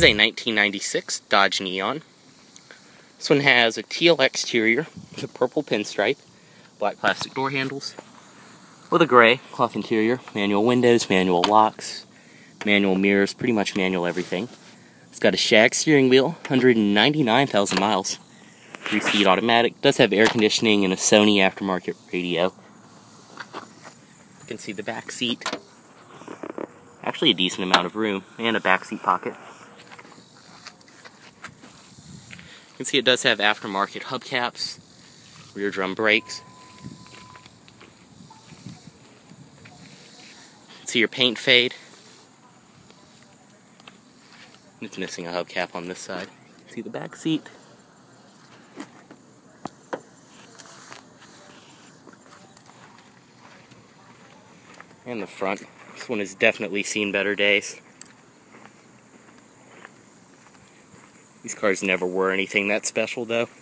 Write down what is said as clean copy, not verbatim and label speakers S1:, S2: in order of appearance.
S1: This is a 1996 Dodge Neon. This one has a teal exterior with a purple pinstripe, black plastic door handles, with a gray cloth interior, manual windows, manual locks, manual mirrors, pretty much manual everything. It's got a shag steering wheel, 199,000 miles, 3-speed automatic, does have air conditioning and a Sony aftermarket radio. You can see the back seat. Actually a decent amount of room, and a back seat pocket. You can see it does have aftermarket hubcaps, rear drum brakes. You can see your paint fade. It's missing a hubcap on this side. You can see the back seat. And the front. This one has definitely seen better days. These cars never were anything that special though.